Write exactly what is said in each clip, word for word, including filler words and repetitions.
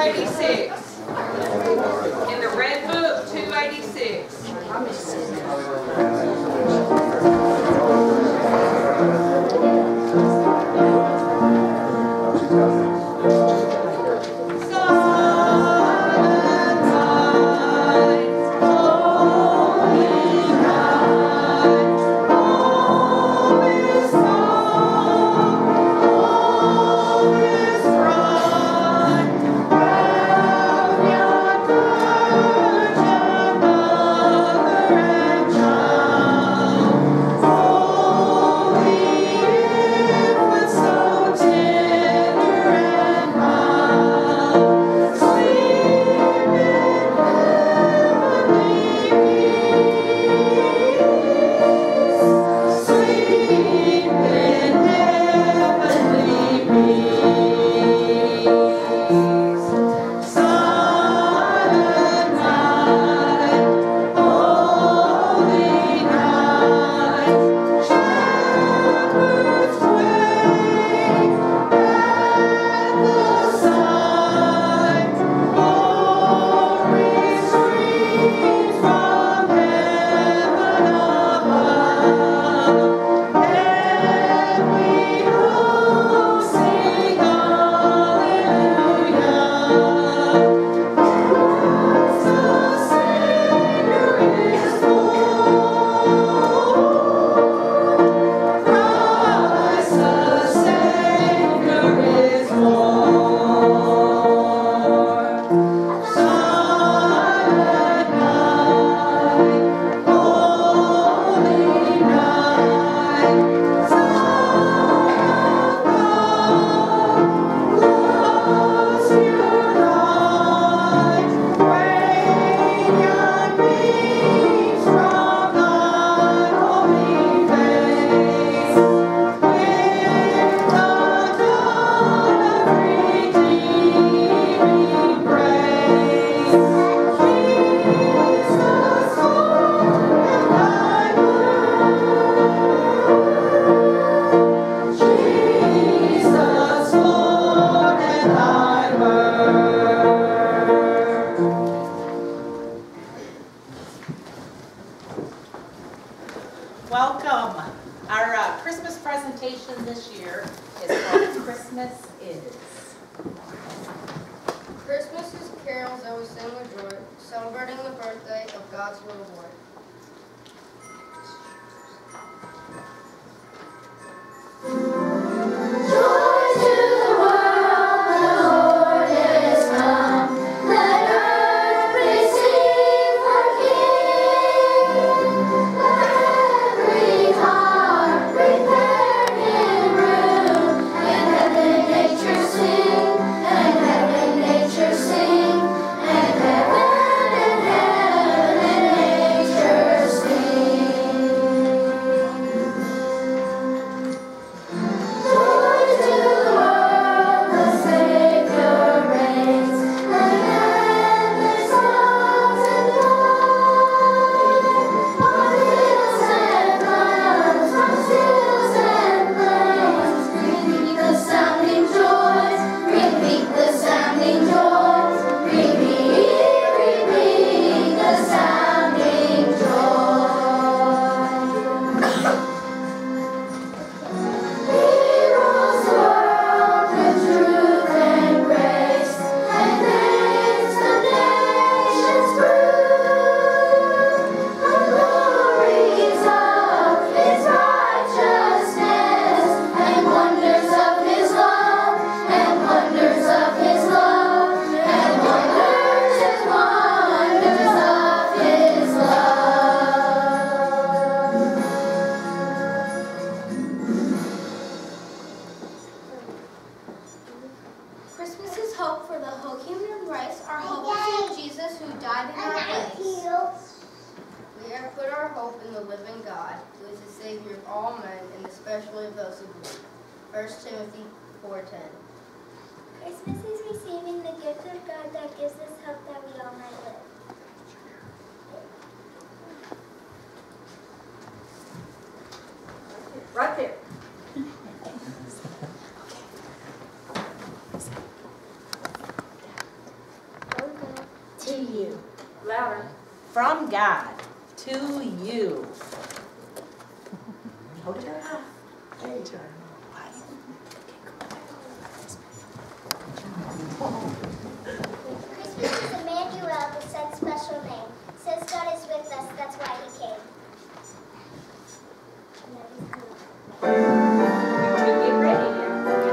eighty-six. In the red book, two eighty-six. Welcome. Our uh, Christmas presentation this year is called Christmas Is. Christmas is carols that we sing with joy, celebrating the birthday of God's little boy. Christmas is receiving the gift of God that gives us hope that we all might live. Right there. louder. From God to you. Hold it up high. There you go. Christmas is Emmanuel, the son's special name. Says God is with us, that's why he came. Get ready now.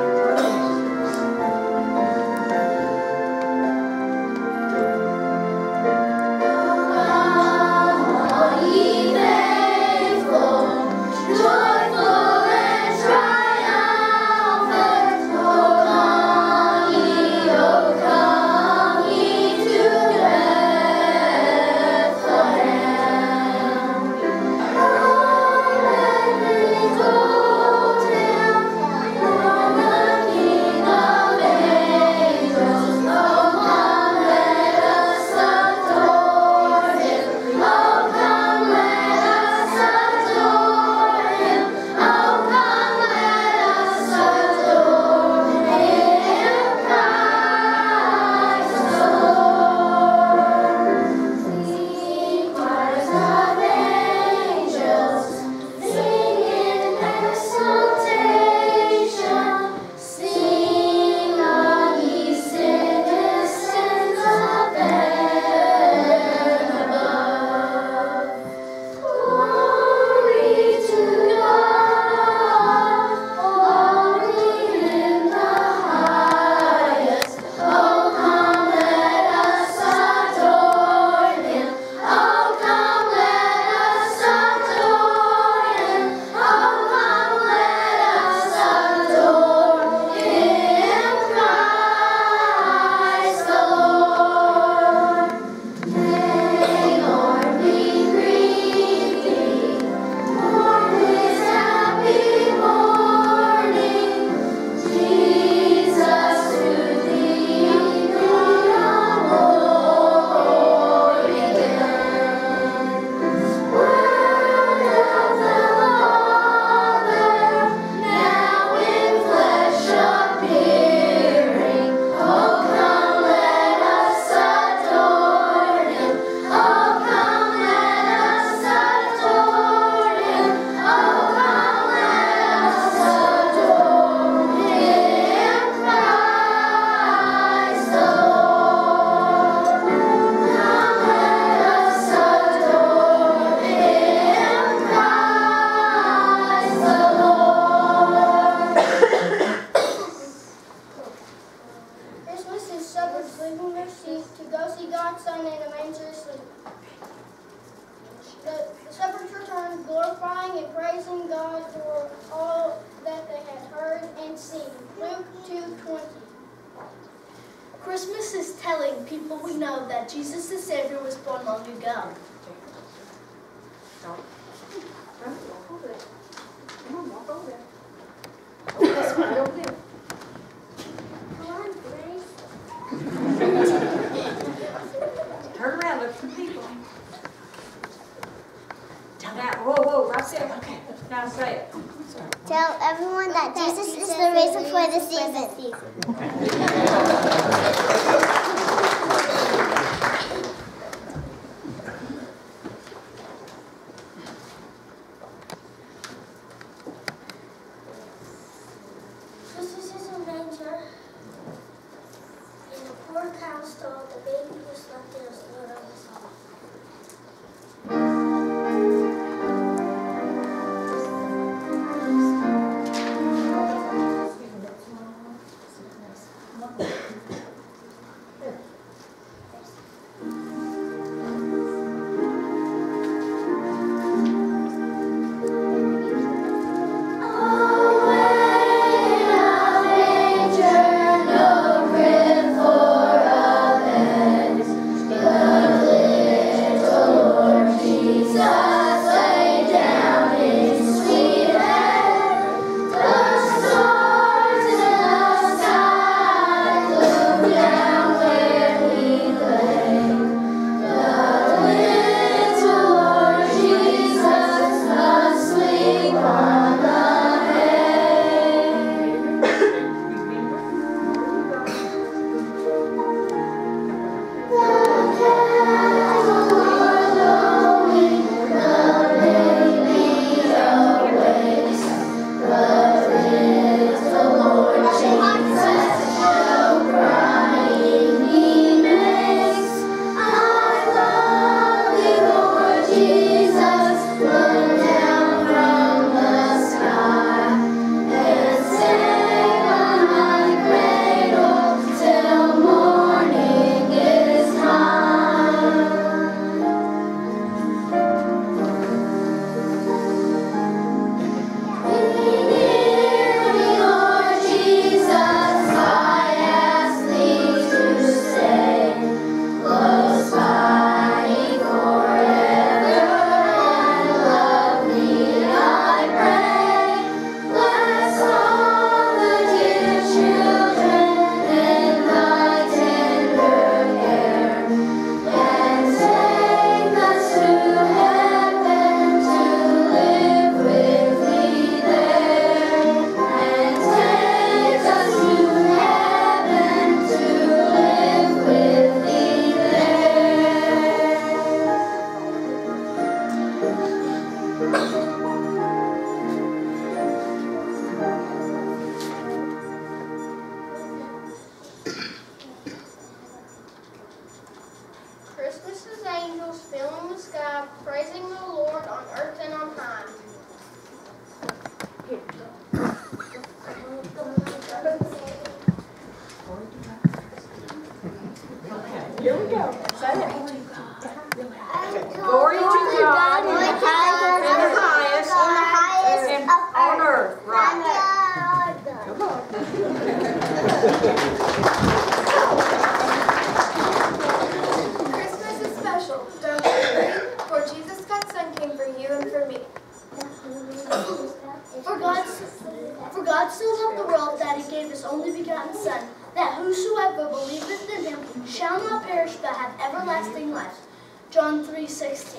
Christmas is telling people we know that Jesus the Savior was born long ago. Don't. Don't walk over there. Come on, walk over there. Oh, that's right over there. Come on, Grace. Turn around, look for the people. Tell that, whoa, whoa, right there. Okay, now say it. Tell everyone that Jesus is the reason for the season. Jesus is a manger. In a poor cow stall, the baby was left in a snow on the stall. No crib for a bed, Here we go. Say it. Glory to God in the highest, and on earth. Right. Come on. Christmas is special, don't you agree? For Jesus God's Son came for you and for me. For God, for God so loved the world that he gave his only begotten Son, that whosoever believeth in him shall not perish but have everlasting life. John three sixteen.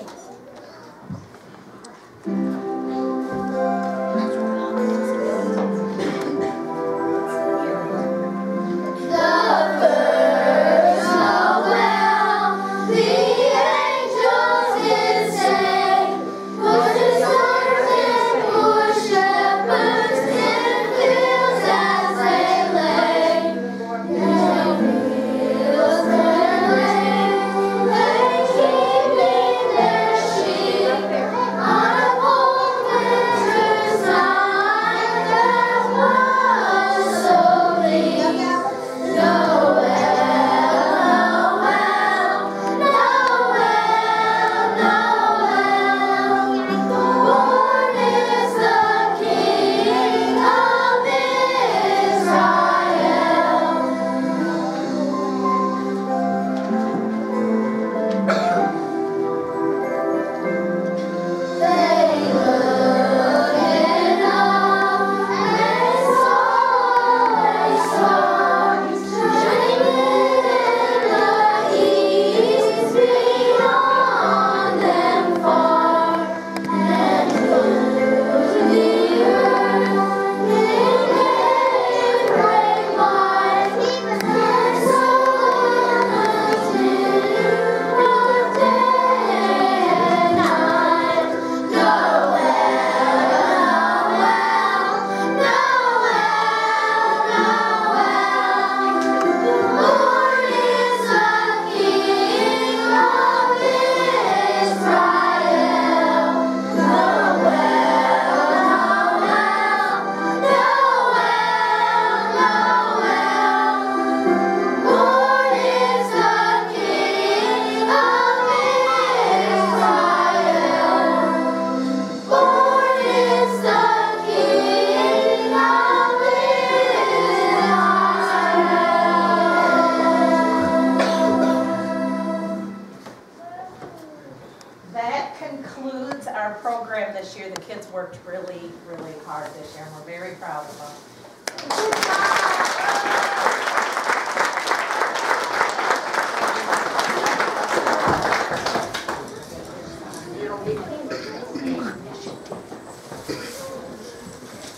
This year, the kids worked really, really hard this year, and we're very proud of them.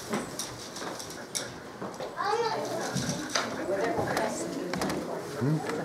Mm-hmm.